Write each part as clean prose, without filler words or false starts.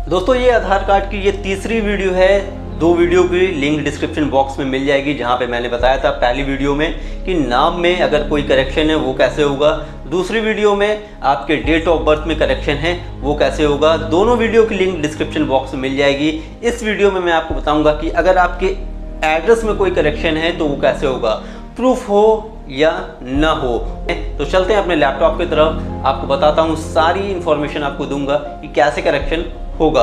दोस्तों ये आधार कार्ड की ये तीसरी वीडियो है। दो वीडियो की लिंक डिस्क्रिप्शन बॉक्स में मिल जाएगी, जहां पे मैंने बताया था पहली वीडियो में कि नाम में अगर कोई करेक्शन है वो कैसे होगा, दूसरी वीडियो में आपके डेट ऑफ बर्थ में करेक्शन है वो कैसे होगा। दोनों वीडियो की लिंक डिस्क्रिप्शन बॉक्स में मिल जाएगी। इस वीडियो में मैं आपको बताऊंगा कि अगर आपके एड्रेस में कोई करेक्शन है तो वो कैसे होगा, प्रूफ हो या ना हो। तो चलते हैं अपने लैपटॉप की तरफ, आपको बताता हूँ, सारी इंफॉर्मेशन आपको दूंगा कि कैसे करेक्शन होगा।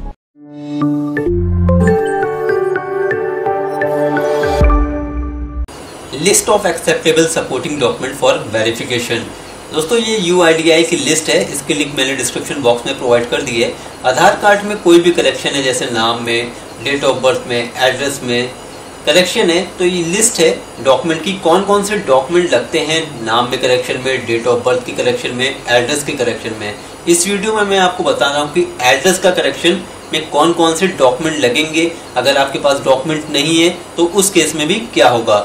List of acceptable supporting document for verification. दोस्तों ये UIDAI की लिस्ट है, इसके लिंक मैंने डिस्क्रिप्शन बॉक्स में प्रोवाइड कर दी है। आधार कार्ड में कोई भी करेक्शन है, जैसे नाम में, डेट ऑफ बर्थ में, एड्रेस में करेक्शन है, तो ये लिस्ट है डॉक्यूमेंट की, कौन कौन से डॉक्यूमेंट लगते हैं नाम में करेक्शन में, डेट ऑफ बर्थ की करेक्शन में, एड्रेस के करेक्शन में। इस वीडियो में मैं आपको बता रहा हूँ कि एड्रेस का करेक्शन में कौन कौन से डॉक्यूमेंट लगेंगे। अगर आपके पास डॉक्यूमेंट नहीं है तो उस केस में भी क्या होगा।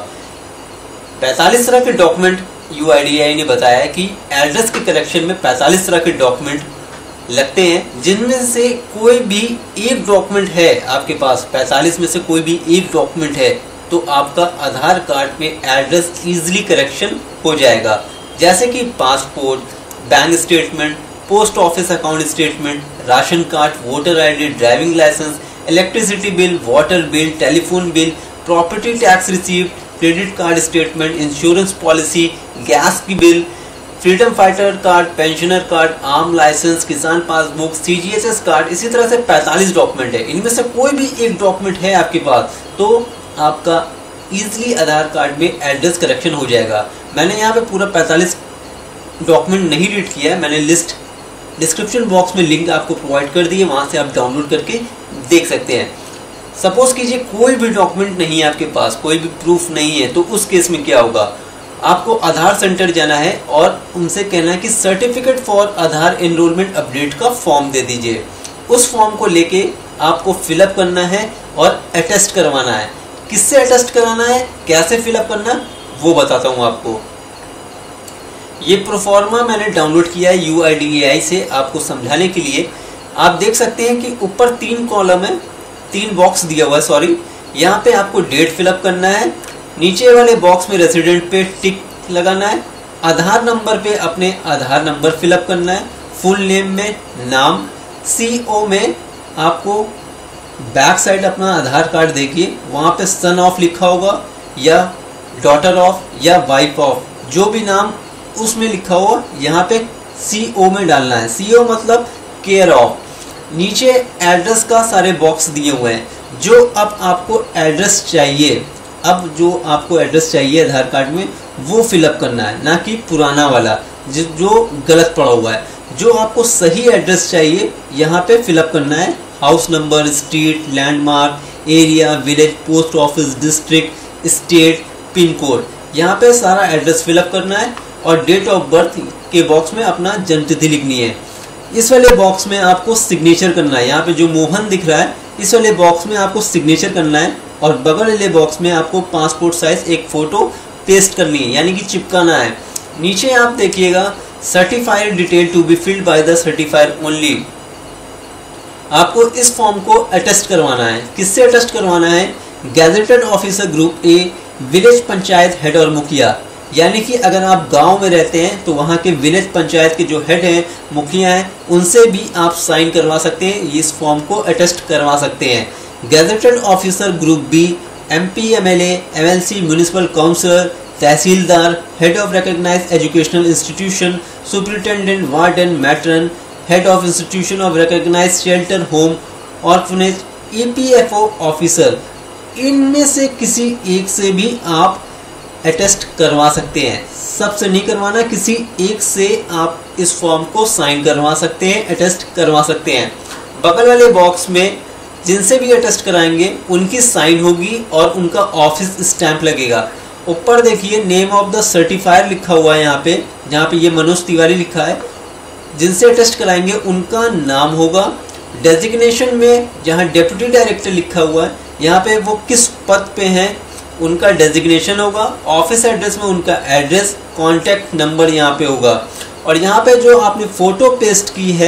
45 तरह के डॉक्यूमेंट UIDAI ने बताया है कि एड्रेस के करेक्शन में 45 तरह के डॉक्यूमेंट लगते हैं, जिनमें से कोई भी एक डॉक्यूमेंट है आपके पास, 45 में से कोई भी एक डॉक्यूमेंट है तो आपका आधार कार्ड में एड्रेस इजीली करेक्शन हो जाएगा। जैसे कि passport, bank statement, post office account statement, ration card, voter ID, driving licence, electricity bill, water bill, telephone bill, property tax received, credit card statement, insurance policy, gas की bill, freedom fighter card, pensioner card, arm licence, किसान passbook, CGHS card. इसी तरह से 45 document है। इनमें से कोई भी एक डॉक्यूमेंट है आपके पास तो आपका इजीली आधार कार्ड में एड्रेस करेक्शन हो जाएगा। मैंने यहाँ पे पूरा 45 डॉक्यूमेंट नहीं रीड किया है, मैंने लिस्ट डिस्क्रिप्शन बॉक्स में लिंक आपको प्रोवाइड कर दी है, वहाँ से आप डाउनलोड करके देख सकते हैं। सपोज कीजिए कोई भी डॉक्यूमेंट नहीं है आपके पास, कोई भी प्रूफ नहीं है, तो उस केस में क्या होगा। आपको आधार सेंटर जाना है और उनसे कहना है कि certificate for Aadhaar enrolment update का फॉर्म दे दीजिए। उस फॉर्म को लेके आपको फिलअप करना है और अटेस्ट करवाना है। किससे अटेस्ट कराना है, कैसे फिलअप करना है, वो बताता हूँ आपको। ये प्रोफॉर्मा मैंने डाउनलोड किया है UIDAI से आपको समझाने के लिए। आप देख सकते हैं कि ऊपर 3 कॉलम है, 3 बॉक्स दिया हुआ है, सॉरी। यहाँ पे आपको डेट फिलअप करना है, नीचे वाले बॉक्स में रेसिडेंट पे टिक लगाना है, आधार नंबर पे अपने आधार नंबर फिलअप करना है, फुल नेम में नाम, CO में आपको बैक साइड अपना आधार कार्ड देखिए, वहाँ पे सन ऑफ लिखा होगा या डॉटर ऑफ या वाइफ ऑफ, जो भी नाम उसमें लिखा हुआ यहाँ पे CO में डालना है। CO मतलब केयर ऑफ। नीचे एड्रेस का सारे बॉक्स दिए हुए हैं, जो अब आपको एड्रेस चाहिए, अब जो आपको एड्रेस चाहिए आधार कार्ड में वो फिलअप करना है, ना कि पुराना वाला जो गलत पड़ा हुआ है। जो आपको सही एड्रेस चाहिए यहाँ पे फिलअप करना है, house number, street, landmark, area, village, post office, district, state, pin code, यहाँ पे सारा एड्रेस फिलअप करना है। और डेट ऑफ बर्थ के बॉक्स में अपना जन्मतिथि लिखनी है। इस वाले बॉक्स में आपको सिग्नेचर करना है, यहाँ पे जो मोहन दिख रहा है इस वाले बॉक्स में आपको सिग्नेचर करना है। और बगल वाले बॉक्स में आपको पासपोर्ट साइज एक फोटो पेस्ट करनी है, यानी कि चिपकाना है। नीचे आप देखिएगा certified detail to be filled by the certifier only. आपको इस फॉर्म को अटेस्ट करवाना है। किससे अटेस्ट करवाना है, gazetted officer group A, village panchayat head और मुखिया। यानी कि अगर आप गांव में रहते हैं तो वहां के विलेज पंचायत के जो हेड हैं, मुखिया हैं, उनसे भी आप साइन करवा सकते हैं, इस फॉर्म को अटेस्ट करवा सकते हैं। Gazetted officer group B, MP, MLA, MLC, municipal councillor, tehsildar, head of recognised educational institution, superintendent, warden, matron, head of institution of recognised shelter home, orphanage, EPFO officer, इनमें से किसी एक से भी आप अटेस्ट करवा सकते हैं। सबसे नहीं करवाना, किसी एक से आप इस फॉर्म को साइन करवा सकते हैं, अटेस्ट करवा सकते हैं। बगल वाले बॉक्स में जिनसे भी अटेस्ट कराएंगे उनकी साइन होगी और उनका ऑफिस स्टैंप लगेगा। ऊपर देखिए नेम ऑफ द सर्टिफायर लिखा हुआ है, यहाँ पे जहाँ पे ये मनोज तिवारी लिखा है। जिनसे अटेस्ट कराएंगे उनका नाम होगा। डेजिग्नेशन में जहाँ डेप्यूटी डायरेक्टर लिखा हुआ है, यहाँ पे वो किस पद पे हैं उनका डेजिग्नेशन होगा। ऑफिस एड्रेस में उनका एड्रेस, कॉन्टैक्ट नंबर यहाँ पे होगा। और यहाँ पे जो आपने फोटो पेस्ट की है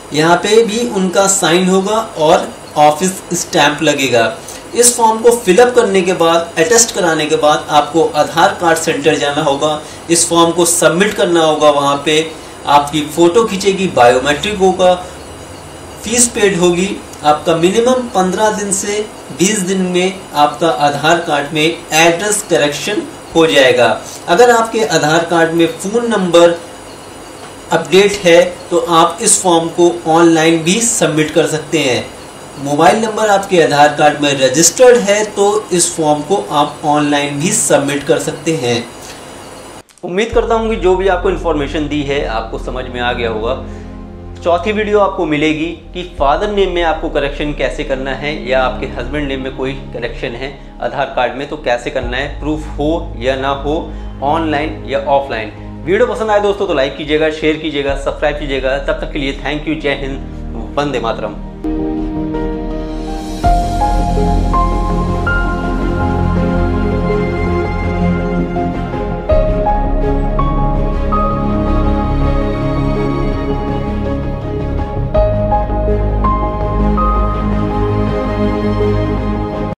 यहाँ पे भी उनका साइन होगा और ऑफिस स्टैंप लगेगा। इस फॉर्म को फिलअप करने के बाद, अटेस्ट कराने के बाद आपको आधार कार्ड सेंटर जाना होगा। इस फॉर्म को सबमिट करना होगा। वहाँ पे आपकी फ़ोटो खींचेगी, बायोमेट्रिक होगा, फीस पेड होगी। आपका मिनिमम 15 दिन से 20 दिन में आपका आधार कार्ड में एड्रेस करेक्शन हो जाएगा। अगर आपके आधार कार्ड में फ़ोन नंबर अपडेट है तो आप इस फॉर्म को ऑनलाइन भी सबमिट कर सकते हैं। मोबाइल नंबर आपके आधार कार्ड में रजिस्टर्ड है तो इस फॉर्म को आप ऑनलाइन भी सबमिट कर सकते हैं। उम्मीद करता हूँ कि जो भी आपको इन्फॉर्मेशन दी है आपको समझ में आ गया होगा। चौथी वीडियो आपको मिलेगी कि फादर नेम में आपको करेक्शन कैसे करना है, या आपके हस्बैंड नेम में कोई करेक्शन है आधार कार्ड में तो कैसे करना है, प्रूफ हो या ना हो, ऑनलाइन या ऑफलाइन। वीडियो पसंद आए दोस्तों तो लाइक कीजिएगा, शेयर कीजिएगा, सब्सक्राइब कीजिएगा। तब तक के लिए थैंक यू। जय हिंद, वंदे मातरम।